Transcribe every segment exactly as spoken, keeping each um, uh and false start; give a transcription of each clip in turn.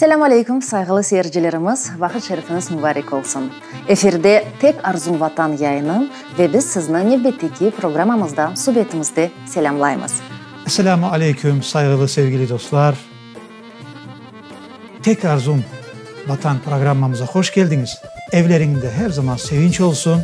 Selamun Aleyküm saygılı seyircilerimiz, vakit şerifiniz mübarek olsun. Efirde Tek Arzum Vatan yayını ve biz sizni nöbetdeki programımızda, subetimizde selamlayız. Selamun Aleyküm saygılı sevgili dostlar. Tek Arzum Vatan programımıza hoş geldiniz. Evlerinde her zaman sevinç olsun.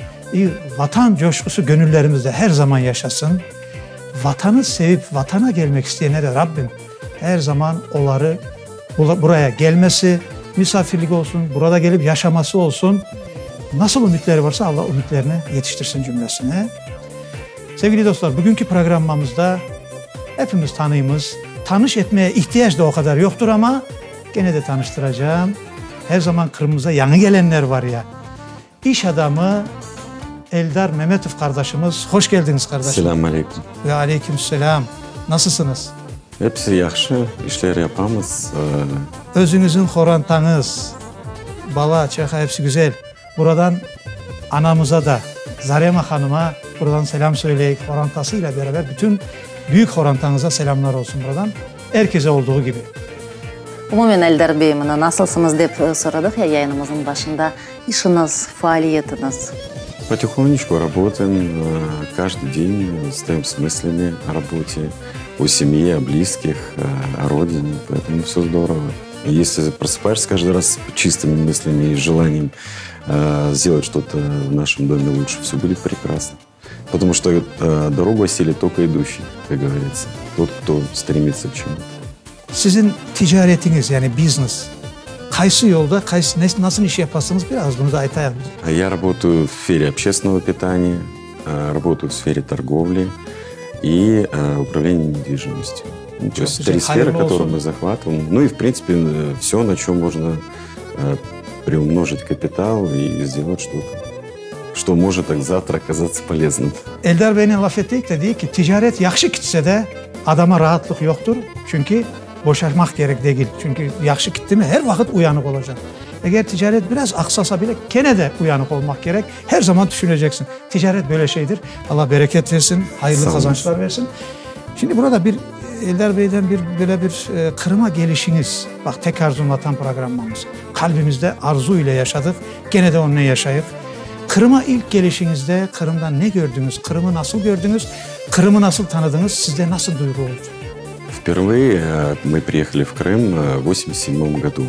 Vatan coşkusu gönüllerimizde her zaman yaşasın. Vatanı sevip vatana gelmek isteyenlere Rabbim her zaman onları buraya gelmesi, misafirlik olsun, burada gelip yaşaması olsun. Nasıl ümitleri varsa Allah ümitlerini yetiştirsin cümlesine. Sevgili dostlar, bugünkü programımızda hepimiz tanıyımız. Tanış etmeye ihtiyaç da o kadar yoktur ama gene de tanıştıracağım. Her zaman kırmızıya yanı gelenler var ya. İş adamı Eldar Mehmetov kardeşimiz. Hoş geldiniz kardeşim. Selamun aleyküm. Ve aleyküm selam. Nasılsınız? Hepsi yaxşı, işler yapamız. Özünüzün xorantanız, bala, çaka hepsi güzel. Buradan anamıza da, Zarema Hanım'a buradan selam söyleyip, xorantasıyla beraber bütün büyük xorantanıza selamlar olsun buradan. Herkese olduğu gibi. Umumen Eldar Bey, nasılsınız deyip soradık ya yayınımızın başında. İşiniz, faaliyetiniz? Потихонечку работаем, каждый день стоим с мыслями о работе, о семье, о близких, о родине, поэтому все здорово. И если просыпаешься каждый раз с чистыми мыслями и желанием сделать что-то в нашем доме лучше, все будет прекрасно. Потому что дорогу осилит только идущий, как говорится, тот, кто стремится к чему-то. Sizin ticaretiniz yani business, kaysı yolda, kaysı, nasıl iş yaparsınız biraz bunu da aytayım. Я работаю в сфере общественного питания, работаю в сфере торговли и управления недвижимостью. То есть три сферы, которые мы захватываем. Ну и, в принципе, все, на чем можно приумножить капитал и сделать что-то, что может завтра оказаться полезным. Eldar Bey'in laf ettik de değil ki ticaret yaxşı gitse de adama rahatlık yoktur. Çünkü boşalmak gerek değil. Çünkü yaxşı gitti mi her vakit uyanık olacaksın. Eğer ticaret biraz aksasa bile gene de uyanık olmak gerek. Her zaman düşüneceksin. Ticaret böyle şeydir. Allah bereket versin, hayırlı kazançlar versin. Şimdi burada bir Eldar Bey'den bir böyle bir e, Kırım'a gelişiniz. Bak Tek Arzum Vatan programımız. Kalbimizde arzu ile yaşadık. Gene de onunla yaşayıp. Kırım'a ilk gelişinizde Kırım'da ne gördünüz? Kırım'ı nasıl gördünüz? Kırım'ı nasıl tanıdınız? Sizde nasıl duygu oldu? Впервые мы приехали в Крым в восемьдесят седьмом году.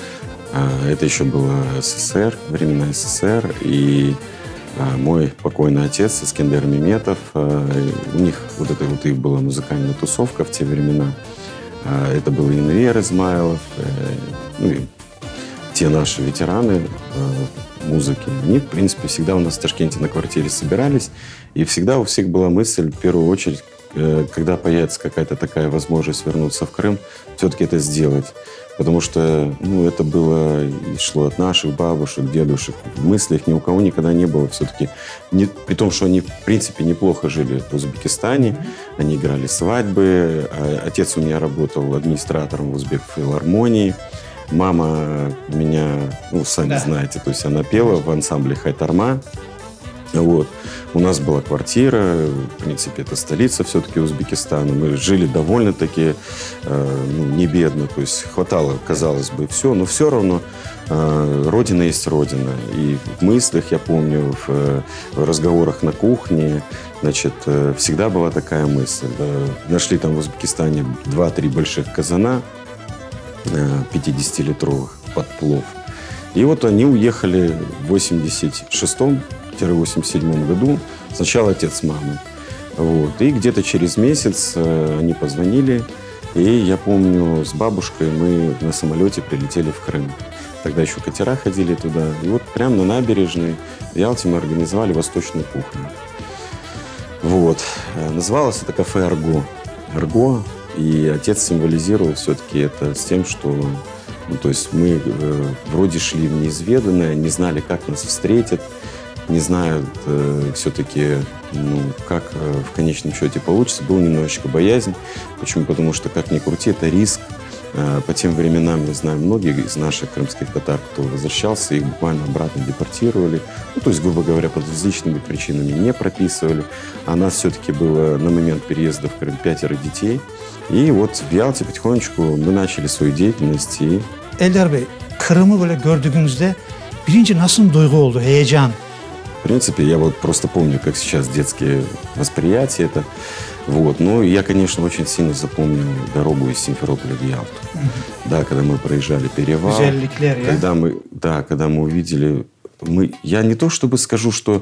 Это еще было СССР, времена СССР, и мой покойный отец Искендер Меметов, у них вот это вот их была музыкальная тусовка в те времена. Это был Инвер Измайлов, ну и те наши ветераны музыки. Они, в принципе, всегда у нас в Ташкенте на квартире собирались, и всегда у всех была мысль, в первую очередь, когда появится какая-то такая возможность вернуться в Крым, все-таки это сделать. Потому что ну, это было и шло от наших бабушек, дедушек. В мыслях ни у кого никогда не было все-таки. Не, при том, что они, в принципе, неплохо жили в Узбекистане. Они играли свадьбы. Отец у меня работал администратором в Узбек-филармонии. Мама меня, ну, сами да. знаете, то есть она пела в ансамбле Хайтарма. Вот. У нас была квартира, в принципе, это столица все-таки Узбекистана. Мы жили довольно-таки э, ну, не бедно, то есть хватало, казалось бы, все, но все равно э, родина есть родина. И в мыслях, я помню, в, в разговорах на кухне, значит, э, всегда была такая мысль. Да, нашли там в Узбекистане два-три больших казана э, пятидесятилитровых под плов. И вот они уехали в восемьдесят шестом восемьдесят седьмом году. Сначала отец с мамой. Вот. И где-то через месяц э, они позвонили. И я помню, с бабушкой мы на самолете прилетели в Крым. Тогда еще катера ходили туда. И вот прямо на набережной в Ялте мы организовали восточную кухню. Вот. Называлось это кафе «Арго». «Арго». И отец символизировал все-таки это с тем, что ну, то есть мы э, вроде шли в неизведанное, не знали, как нас встретят. Не знаю, э, все-таки, ну, как э, в конечном счете получится. Была немножечко боязнь. Почему? Потому что, как ни крути, это риск. Э, по тем временам, я знаю, многие из наших крымских татар, кто возвращался, их буквально обратно депортировали. Ну, то есть, грубо говоря, под различными причинами не прописывали. А нас все-таки было на момент переезда в Крым пятеро детей. И вот в Ялте потихонечку мы начали свою деятельность. И Eldar Bey, Kırım'ı böyle gördüğünüzde birinci nasıl duygu oldu, heyecan? В принципе, я вот просто помню, как сейчас детские восприятия это. Вот. Ну, я, конечно, очень сильно запомнил дорогу из Симферополя в Ялту. Mm-hmm. Да, когда мы проезжали перевал. Когда мы, да, когда мы увидели... Мы, я не то чтобы скажу, что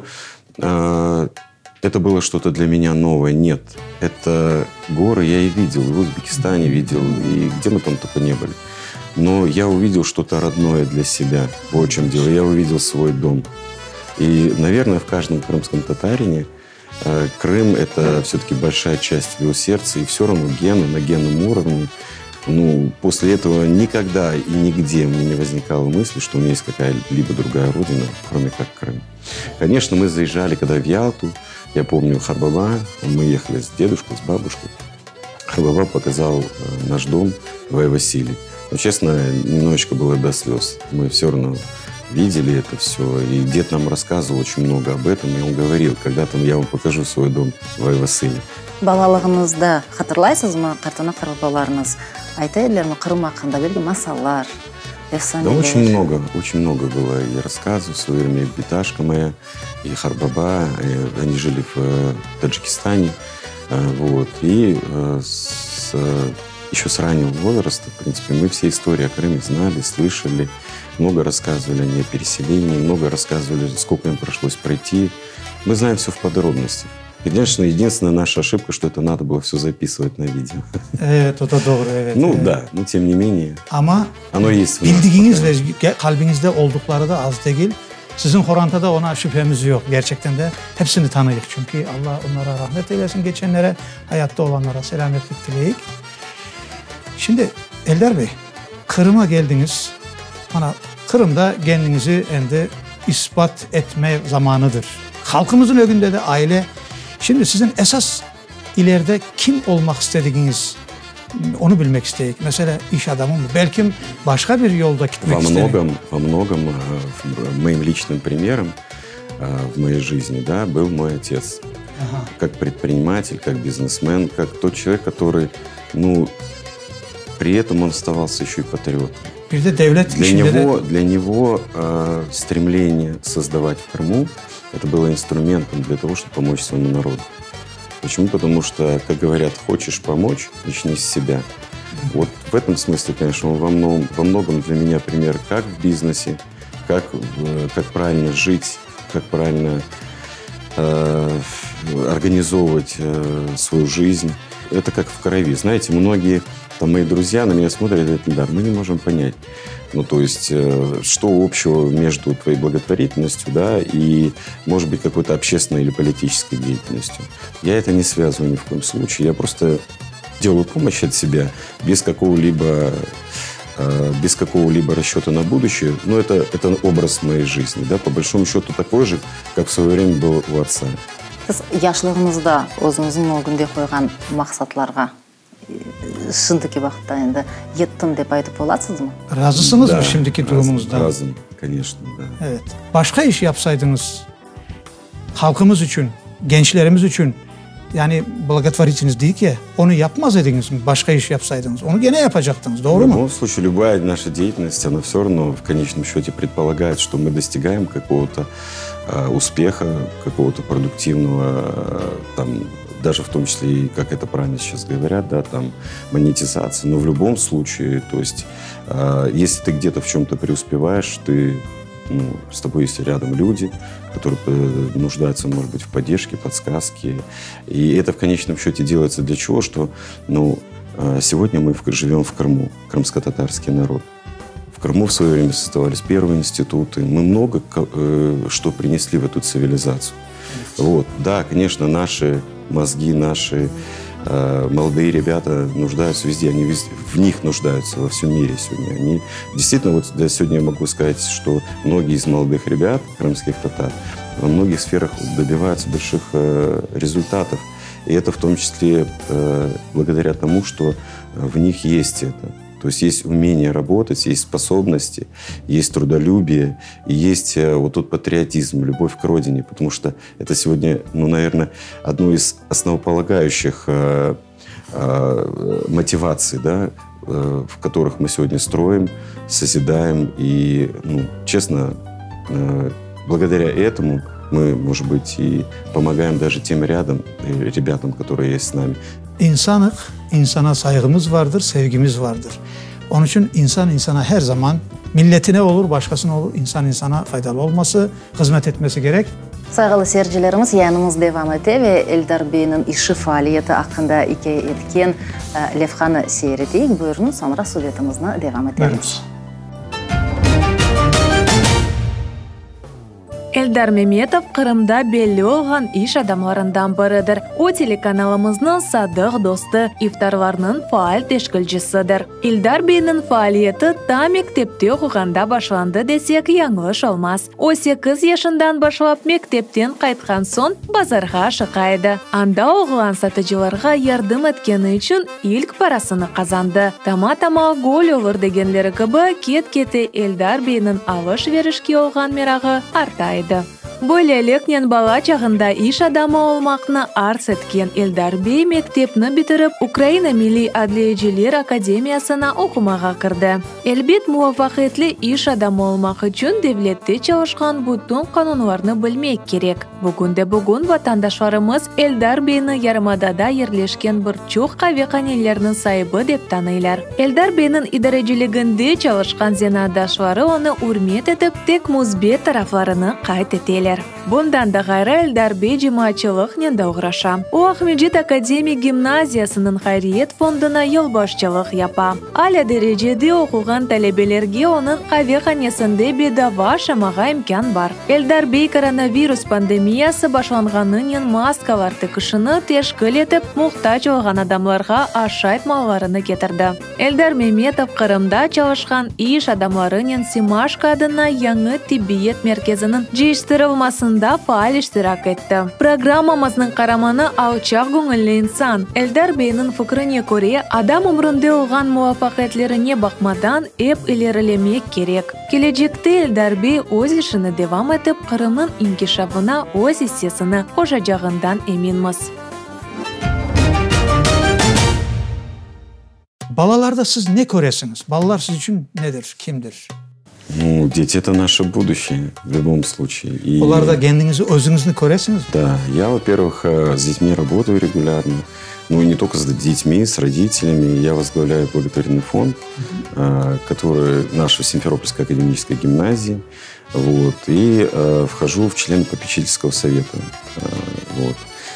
э, это было что-то для меня новое. Нет. Это горы я и видел. И в Узбекистане видел. И где мы там только не были. Но я увидел что-то родное для себя. Вот в чем дело. Я увидел свой дом. И, наверное, в каждом крымском татарине э, Крым – это все-таки большая часть его сердца. И все равно гены на генном уровне. Ну, после этого никогда и нигде мне не возникало мысли, что у меня есть какая-либо другая родина, кроме как Крым. Конечно, мы заезжали, когда в Ялту. Я помню Харбаба. Мы ехали с дедушкой, с бабушкой. Харбаба показал э, наш дом в Ай-Василий. Но, честно, немножечко было до слез. Мы все равно видели это все. И дед нам рассказывал очень много об этом. И он говорил, когда-то я вам покажу свой дом в Ай-Василий. Балалығыңызда хатırlaysызмы, картана карбаларыңыз айтайлармы Крым хакында белгиле масалар, Да очень много, очень много было и рассказов. В свое время Биташка моя, и Харбаба, и они жили в Таджикистане. Вот. И с, еще с раннего возраста, в принципе, мы все истории о Крыме знали, слышали. Много рассказывали они о переселении, много рассказывали, сколько им пришлось пройти. Мы знаем все в подробностях. И, конечно, единственная наша ошибка, что это надо было все записывать на видео. Это то doğru, evet. Ну да, но tем не menее. Ama Оно есть. Bildiğiniz ve kalbinizde oldukları da az değil. Sizin Horan'da da ona şüphemiz yok. Gerçekten de hepsini tanıyık çünkü. Allah onlara rahmet eylesin. Geçenlere, hayatta olanlara selametlik dileyik. Şimdi Eldar Bey, Kırım'a geldiniz. Bana Kırım'da kendinizi ende ispat etme zamanıdır. Halkımızın önünde de aile. Şimdi sizin esas ileride kim olmak istediğiniz, onu bilmek isteyik. Mesela iş adamı mı? Belki başka bir yolda gitmek Во isteyik. многом, во многом моим личным примером в моей жизни, да, был мой отец. Ага. Как предприниматель, как бизнесмен, как тот человек, который, ну, при этом он оставался еще и патриотом. Bir de devlet Для işinde него, de для него э, стремление создавать в Крыму это было инструментом для того, чтобы помочь своему народу. Почему? Потому что, как говорят, хочешь помочь, начни с себя. Вот в этом смысле, конечно, он во многом, во многом для меня пример как в бизнесе, как, как правильно жить, как правильно э, организовывать э, свою жизнь. Это как в крови. Знаете, многие там, мои друзья на меня смотрят и говорят: Ильдар, мы не можем понять. Ну, то есть, э, что общего между твоей благотворительностью, да, и, может быть, какой-то общественной или политической деятельностью. Я это не связываю ни в коем случае. Я просто делаю помощь от себя без какого-либо э, без какого-либо расчета на будущее. Но это, это образ моей жизни, да, по большому счету такой же, как в свое время был у отца. Сіз яшылығыңызда өзіңіздің ол күнде қойған мақсатларға шындыки вақытта енді еттім деп айтып боласыз mı? razısınız Да, mı şimdiki разом, durumunuzdan? разом, конечно, да. Evet. Başka iş yapsaydınız halkımız için, gençlerimiz için, yani благотворительность dedik ya, onu yapmasaydınız mı? Başka iş yapsaydınız. Onu gene yapacaktınız. Doğru В mu? любом случае, любая наша деятельность, она все равно в конечном счете предполагает, что мы достигаем какого-то э, успеха, какого-то продуктивного, э, там, даже в том числе и, как это правильно сейчас говорят, да, там, монетизации. Но в любом случае, то есть, э, если ты где-то в чем-то преуспеваешь, ты, ну, с тобой есть рядом люди, которые нуждаются, может быть, в поддержке, подсказке. И это в конечном счете делается для чего? Что, ну, сегодня мы живем в Крыму, крымско-татарский народ. В Крыму в свое время создавались первые институты. Мы много что принесли в эту цивилизацию. Вот. Да, конечно, наши мозги, наши э, молодые ребята нуждаются везде, они везде, в них нуждаются во всем мире сегодня. Они действительно, вот да, сегодня я могу сказать, что многие из молодых ребят, крымских татар, во многих сферах добиваются больших э, результатов. И это в том числе э, благодаря тому, что в них есть это. То есть есть умение работать, есть способности, есть трудолюбие, и есть вот тот патриотизм, любовь к родине. Потому что это сегодня, ну, наверное, одно из основополагающих э, э, мотиваций, да, в которых мы сегодня строим, созидаем. И, ну, честно, благодаря этому мы, может быть, и помогаем даже тем рядом, ребятам, которые есть с nami. İnsanıq, insana saygımız vardır, sevgimiz vardır. Onun için insan insana her zaman milletine olur, başkasına olur, insan insana faydalı olması, hizmet etmesi gerek. Saygılı seyircilerimiz, yayınımız devam ede ve Eldar Bey'in işi faaliyeti hakkında hikaye etken levhani seyredeyik. Buyurun, sonra sohbetimizne devam ederiz. Eldar Memetov Kırım'da belli olgan iş adamlarından biridir. O telekanalımızın sadık dostu, iftarlarının faal teşkilcisidir. Eldar Bey'in faaliyeti ta mektepte okuganda başlandı desek yanlış olmaz. O sekiz yaşından başlap mektepten qaytkan son bazarga çıkaydı. Anda oğlan satıcılarga yardım etkeni için ilk parasını kazandı. Tama-tama gol olur degenleri gibi ket-keti Eldar Bey'in alış-verişke olgan merağı artaydı. Böylelikle bala çağında iş adamı olmakını arz etken Eldar Bey mektepni bitirip Ukrayna Milli Adliyeciler Akademiyasına okumağa kirdi. Elbet muvaffaqiyetli iş adamı olmak için devlette çalışkan bütün kanunlarını bilmek gerek. Bugün de bugün vatandaşlarımız Eldar Bey'ni Yarımada'da yerleşken bir çok kahvehanelerinin sahibi dep tanıylar. Eldar Bey'nin idareciliginde çalışkan zenadaşları onu hürmet edip tek müsbet taraflarını kayıt eteler. Bundan da gayrı Eldar Bey cemaatçılık nende uğraşa. O Ahmedcik Akademi Gimnaziyasının Hayriyet Fonduna yılbaşçılık yapa. Ala derecede okugan talebelerge onun kahvehanesinde bedava yaşamağa imkan var. Eldar Bey koronavirus pandemiyası başlanğanın maskalar tıkışını teşkil etip muhtaç olgan adamlarga aşayt mallarını getirdi. Eldar Memetov Kırım'da çalışkan iş adamlarının Simaşka adına yanı tibbiyet merkezinin cihiştirilmasında faal iştirak etti. Programımızın karamanı alçak gönüllü insan. Eldar Bey'in fikrine göre adam ömründe olgan muvaffaqiyetlerine bakmadan hep ilerilemek gerek. Gelecekte Eldar Bey öz işini devam edip Kırım'ın inkişafına öz hissesini koşacağından eminmiz. Balalarda siz ne göresiniz? Balalar siz için nedir, kimdir? Ну, дети – это наше будущее в любом случае. И... Onlarda kendinizi, özünüzü göresiniz? Да, я, во-первых, с детьми работаю регулярно. Ну, и не только с детьми, с родителями. Я возглавляю благотворительный фонд, mm-hmm. который наша Симферопольская академическая гимназия. Вот, и э, вхожу в члены попечительского совета. Э, вот.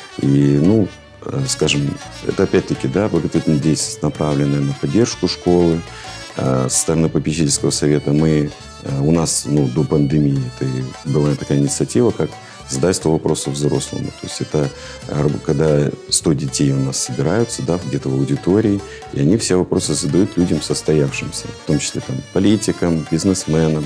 И, ну, э, скажем, это опять-таки, да, благотворительная деятельность, направленная на поддержку школы. Э, со стороны попечительского совета мы, э, у нас, ну, до пандемии это была такая инициатива, как задать сто вопросов взрослому. То есть это когда сто детей у нас собираются, да, где-то в аудитории, и они все вопросы задают людям состоявшимся, в том числе там, политикам, бизнесменам.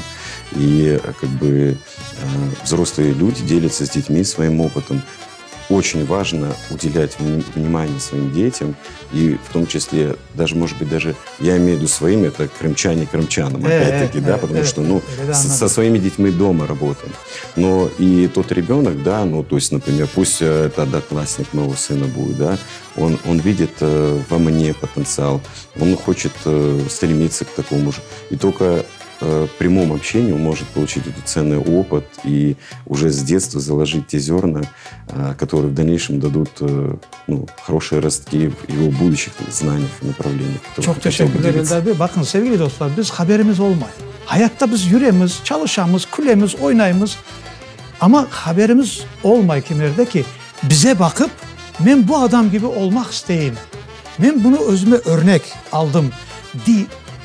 И как бы взрослые люди делятся с детьми своим опытом. Очень важно уделять внимание своим детям, и в том числе, даже, может быть, даже, я имею в виду своими, это крымчане крымчанам, опять-таки, да, потому что, ну, со своими детьми дома работаем. Но и тот ребенок, да, ну, то есть, например, пусть это одноклассник моего сына будет, да, он, он видит во мне потенциал, он хочет стремиться к такому же. И только в прямом общении он может получить этот ценный опыт и уже с детства заложить те зерна, которые в дальнейшем дадут, ну, хорошие rostki в его будущих знаниях и направлениях. Çok teşekkürler Eldar Bey. Bakın sevgili dostlar, biz haberimiz olmayı. Hayatta biz yüremiz, çalışamız, kulemiz, oynayımız. Ama haberimiz olmayı kimlerde ki bize bakıp ben bu adam gibi olmak isteyeyim. Ben bunu özüme örnek aldım di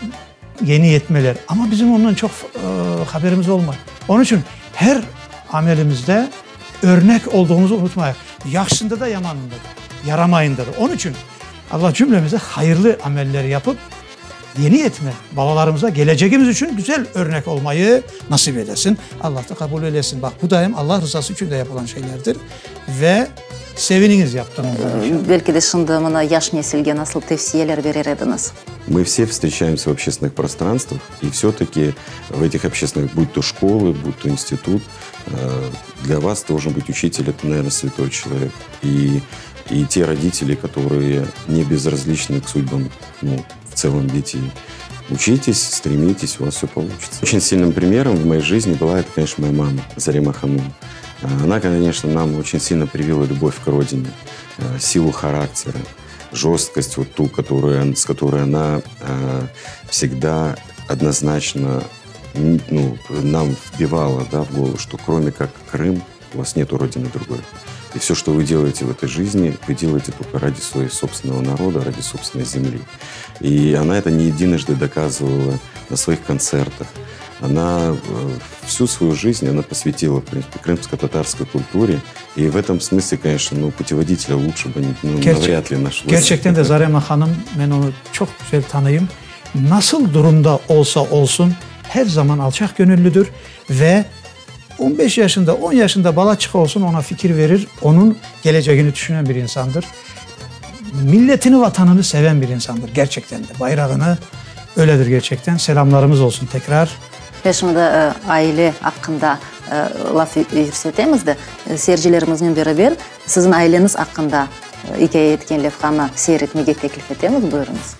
yeni yetmeler. Ama bizim ondan çok e, haberimiz olmuyor. Onun için her amelimizde örnek olduğumuzu unutmayın. Yaxşında da yamanında da, yaramayında da. Onun için Allah cümlemize hayırlı ameller yapıp yeni yetme babalarımıza geleceğimiz için güzel örnek olmayı nasip edesin. Allah da kabul eylesin. Bak bu da hem Allah rızası için de yapılan şeylerdir. Ve sevininiz yaptığınızda. Belki de şimdi bana yaş nesilge nasıl tavsiyeler verir ediniz? Мы все встречаемся в общественных пространствах, и все-таки в этих общественных, будь то школы, будь то институт, для вас должен быть учитель, это, наверное, святой человек. И, и те родители, которые не безразличны к судьбам, ну, в целом детей. Учитесь, стремитесь, у вас все получится. Очень сильным примером в моей жизни была, это, конечно, моя мама, Зарима Ханум. Она, конечно, нам очень сильно привила любовь к родине, силу характера, жесткость, вот ту, которую, с которой она всегда однозначно ну, нам вбивала, да, в голову, что кроме как Крым, у вас нету родины другой. И все, что вы делаете в этой жизни, вы делаете только ради своего собственного народа, ради собственной земли. И она это не единожды доказывала на своих концертах. Она всю свою жизнь она посвятила, в принципе, крымско-татарской культуре. И в этом смысле, конечно, ну, путеводителя лучше бы ну, Gerçek, навряд ли нашлось. Gerçekten de Zarema Hanım, ben onu çok güzel tanıyım. Nasıl durumda olsa olsun her zaman alçak gönüllüdür ve on beş yaşında, on yaşında bala çık olsun ona fikir verir. Onun geleceğini düşünen bir insandır. Milletini, vatanını seven bir insandır gerçekten de. Bayrağını öyledir gerçekten. Selamlarımız olsun tekrar. Şimdi aile hakkında laf yürüsetemiz de seyircilerimizin beraber sizin aileniz hakkında hikaye etken lafhamı seyretmeye teklif etemiz. Buyurunuz.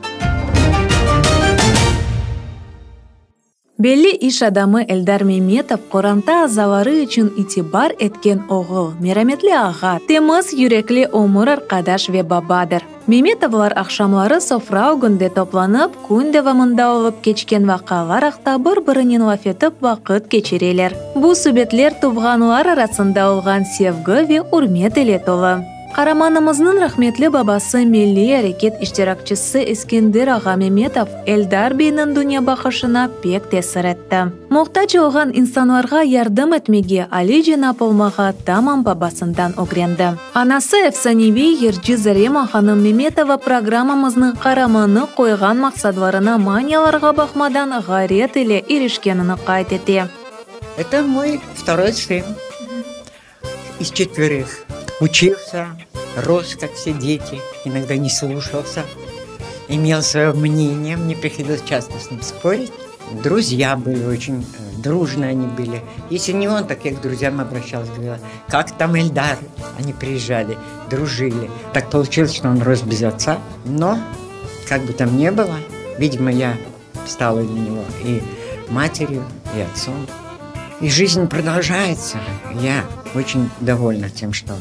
Belli iş adamı Eldar Mehmetov Qoramta azalары için itibar etken oğul, merhametli ağa, temiz yürekli umur arkadaş ve babadır. Mehmetovlar akşamları sofra günde toplanıp, gün devamında olup geçken vakalar haqta bir-birinin laf etip vakit geçirirler. Bu sübetler tuğanlar arasında olgan sevgi ve hürmet ile dolu. Qahramanımızın rahmetli babası Milli Hareket iştirakçısı İskender Ağa Mehmetov Eldar Bey'nin dünya bakışına pek tesir etti. Muhtaç olgan insanlarga yardım etmege, Ali cenap olmaga tamam babasından öğrendi. Anası efsanevi Yerci Zarema Hanım Mehmetova programımızın kahramanı koygan maksadlarına maniyalarga bakmadan gayret ile erişkenini kaydetti. Это мой второй сын из четверых. Учился, рос, как все дети, иногда не слушался, имел свое мнение, мне приходилось часто с ним спорить. Друзья были очень, дружные они были. Если не он, так я к друзьям обращалась, говорила, как там Эльдар? Они приезжали, дружили. Так получилось, что он рос без отца, но, как бы там ни было, видимо, я стала для него и матерью, и отцом. И жизнь продолжается. Я очень довольна тем, что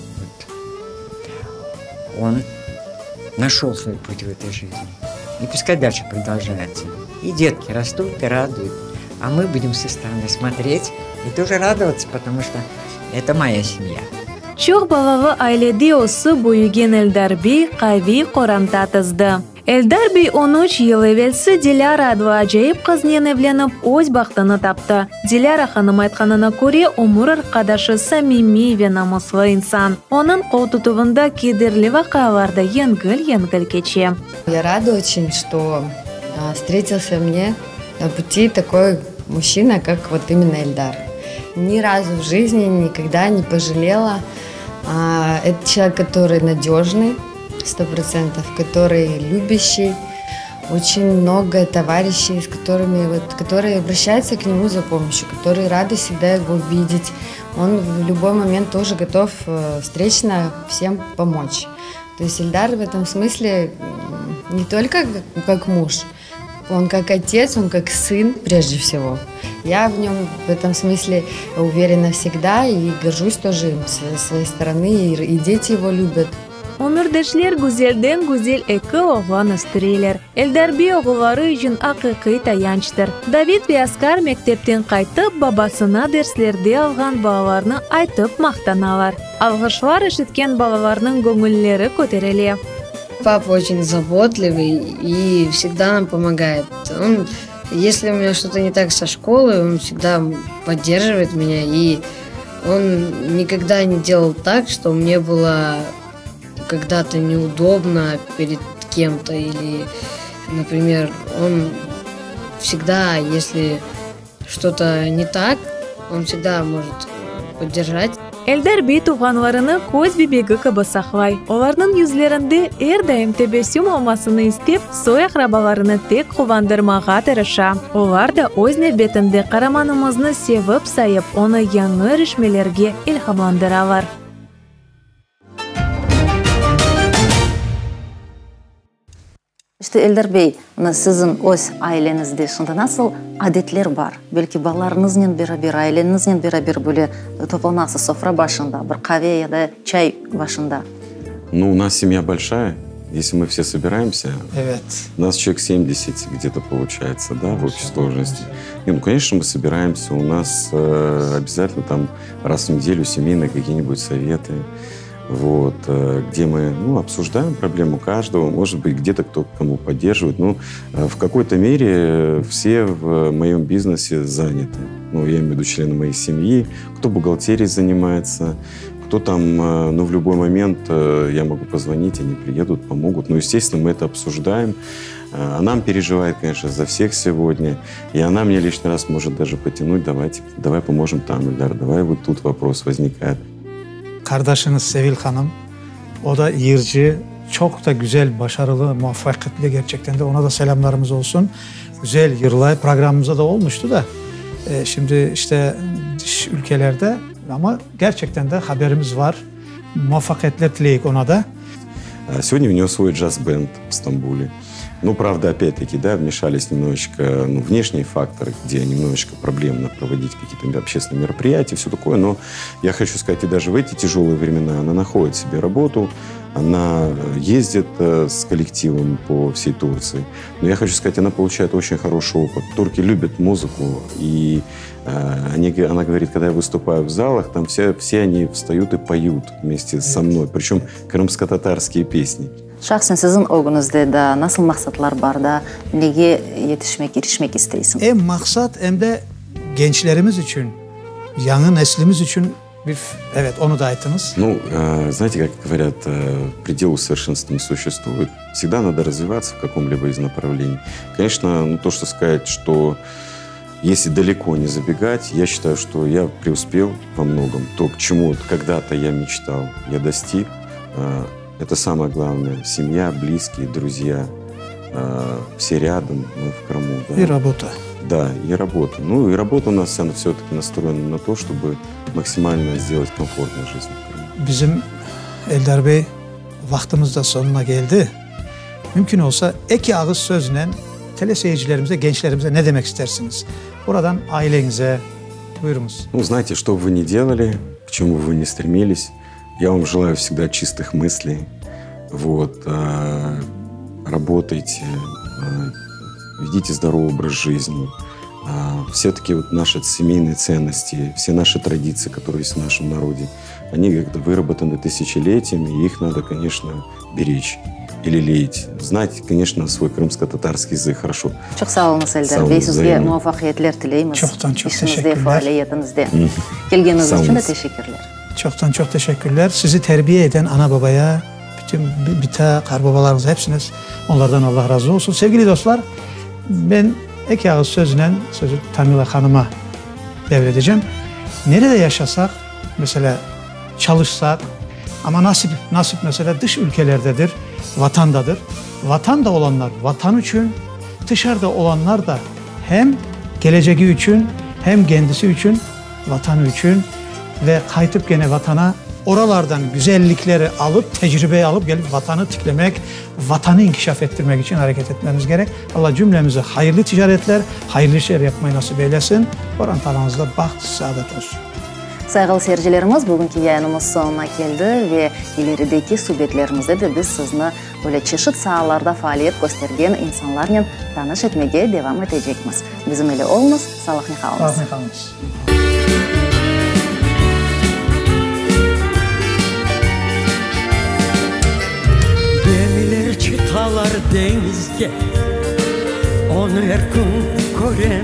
он нашел свой путь в этой жизни. И пускай дальше продолжается. И детки растут и радуют. А мы будем со стороны смотреть и тоже радоваться, потому что это моя семья. Çok balalı ailede osu büyügen Eldar Bey qavi Qoramta tızdı. Eldar Bey on üç yıl evvelsi Dilara adlı acayip kıznen evlenip öz baxtını taptı. Dilara hanım aytkanına göre umur arkadaşı samimi ve namuslu insan. Onun kol tutuvunda kederli vakalarda yengil-yengil geçe. Я рада очень, что встретился мне на пути такой мужчина, как вот именно Эльдар. Ни разу в жизни никогда не пожалела. Это человек, который надежный, сто процентов, который любящий, очень много товарищей, с которыми, вот, которые обращаются к нему за помощью, которые рады всегда его видеть. Он в любой момент тоже готов встречно всем помочь. То есть Эльдар в этом смысле не только как, как муж, он как отец, он как сын прежде всего. Я в нем в этом смысле уверена всегда и горжусь тоже им со своей стороны, и, и дети его любят. Ömürdeşler güzelden güzel iki oğlan östüreyler. Eldar Bey oğulları için hakiki tayançtır. David ve Askar mektepten kaytıp babasına derslerde algan balalarını aytıp maktanalar. Algışlar işitken balalarının gönülleri көтереле. Папа очень заботливый и всегда нам помогает. Он, если у меня что-то не так со школой, он всегда поддерживает меня, и он никогда не делал так, что мне было когда-то неудобно перед кем-то, или, например, он всегда, если что-то не так, он всегда может поддержать. Eldar Bey tuğanlarını көz bebeği gibi saklay. Onların yüzlerinde her daim tebessüm olmasını istep, soy akrabalarını tek kuvandırmağa tırışa. Onlar da öz nöbetinde kahramanımızını sevip sayıp, onu yanı erişmelerge ilhamlandıralar. İşte Eldar Bey, mына sizin öz ailenizde şunda nasıl adetler var? Belki баларыңызмен beraber, ailenizмен beraber böyle toplanасыз sofra başında, bir kahve ya da çay başında. Ну, у нас семья большая. Если мы все собираемся, Evet. нас человек семьдесят где-то получается, да, в общей сложности. И, ну, конечно, мы собираемся, у нас э, обязательно там раз в неделю семейные какие-нибудь советы, вот, э, где мы, ну, обсуждаем проблему каждого, может быть, где-то кто кому поддерживает. Ну, э, в какой-то мере все в моем бизнесе заняты. Ну, я имею в виду члены моей семьи, кто бухгалтерией занимается, кто там, ну, в любой момент я могу позвонить, они приедут, помогут. Ну, естественно, мы это обсуждаем. Она переживает, конечно, за всех сегодня. И она мне лишний раз может даже потянуть, давайте, давай поможем там, Эльдар, давай вот тут вопрос возникает. Kardeşiniz Sevil Hanım, o da yırcı, çok da güzel, başarılı, muvaffakiyetli gerçekten de. Ona da selamlarımız olsun. Güzel yırlay programımızda da olmuştu da. E, şimdi işte dış ülkelerde ama gerçekten de haberimiz var. Muvaffakiyetler dileyik ona da. Сегодня у него свой джаз-бенд в Стамбуле. Ну, правда, опять-таки, да, вмешались немножечко, ну, внешние факторы, где немножечко проблемно проводить какие-то общественные мероприятия, все такое. Но я хочу сказать, и даже в эти тяжелые времена она находит себе работу, она ездит с коллективом по всей Турции. Но я хочу сказать, она получает очень хороший опыт. Турки любят музыку, и э, они, она говорит, когда я выступаю в залах, там все, все они встают и поют вместе со мной, причем крымско-татарские песни. Şahsen sizin oğlunuzda da nasıl maksatlar var da neye yetişmek, erişmek isteysiniz? Hem maksat hem de gençlerimiz için, yeni neslimiz için bir, evet onu da ayttınız. Ну, э, знаете, как говорят, э, предел усовершенствования не существует. Всегда надо развиваться в каком-либо из направлений. Конечно, ну, то, что сказать, что если далеко не забегать, я считаю, что я преуспел во многом. То, к чему когда-то я мечтал, я достиг. Э, Это самое главное. Семья, близкие, друзья, э, все рядом, мы в Крыму. Да? И работа. Да, и работа. Ну, и работа у нас она все-таки настроена на то, чтобы максимально сделать комфортную жизнь в Крыму. Bizim Eldar Bey vaktimiz de sonuna geldi. Mümkün olsa iki ağız sözle teleseyircilerimize, gençlerimize ne demek istersiniz? Buradan ailenize buyurunuz. Ну, знаете, что бы вы ни делали, к чему бы вы ни стремились, я вам желаю всегда чистых мыслей. Вот, э, работайте, э, ведите здоровый образ жизни. Э, все-таки вот наши семейные ценности, все наши традиции, которые есть в нашем народе, они как-то выработаны тысячелетиями, и их надо, конечно, беречь и лелеять. Знать, конечно, свой крымско-татарский язык хорошо. Çok sağ olunuz Eldar Sağ Bey. olun, Sizge Zeynep. muvaffakiyetler dileyimiz. Çoktan çok İşinizde, teşekkürler. faaliyetinizde. Geldiğiniz Sağ için de olunuz. teşekkürler. Çoktan çok teşekkürler. Sizi terbiye eden ana babaya, bütün bita karbabalarınıza hepsiniz, onlardan Allah razı olsun. Sevgili dostlar, ben iki ağız sözle sözü Tamila Hanım'a devredeceğim. Nerede yaşasak, mesela çalışsak, ama nasip, nasip mesela dış ülkelerdedir, vatandadır. Vatanda olanlar vatan için, dışarıda olanlar da hem geleceği için, hem kendisi için, vatanı için ve kaytıp gene vatana oralardan güzellikleri alıp, tecrübeyi alıp gelip vatanı tiklemek, vatanı inkişaf ettirmek için hareket etmemiz gerek. Allah cümlemize hayırlı ticaretler, hayırlı işler yapmayı nasip eylesin. Orantalarınızda baht, saadet olsun. Saygılı seyircilerimiz, bugünkü yayınımız sonuna geldi ve ilerideki sohbetlerimizde de biz sizni böyle çeşit sahalarda faaliyet göstergen insanlarla tanış etmeye devam edeceğiz. Bizim ile olunuz, sağlıklı kalınız. Sağlıklı kalınız. Gemiler çıtalar denizge, onu her gün görem.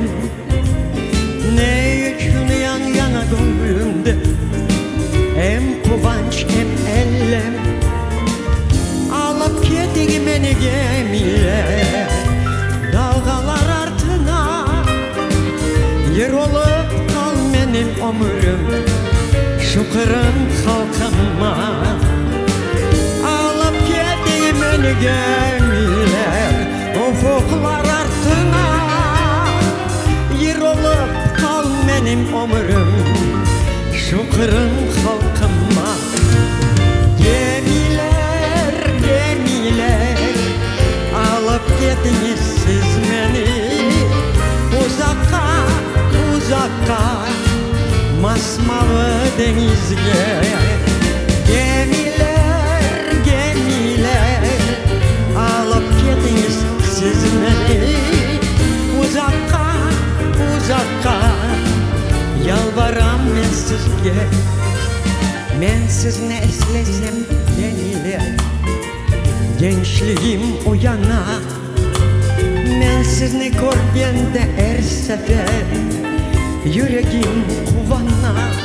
Ne için yan yana gönlümde, hem kıvanç hem ellem. Alıp gitti beni gemiler, dalgalar ardına. Yer olup kal benim ömrüm, şu kırım halkıma. Beni gemiler ufuklar ardına, yer olup kal benim ömrüm, şu kırım halkıma. Gemiler, gemiler alıp uzakka masmavi denizge. Gemiler, gemiler alıp ketiniz siz beni uzakka, uzakka. Yalvaram men sizge, men sizni eslesem yenile. Gençliğim uyana, men sizni ko'rganda her sefer yüreğim kuvana.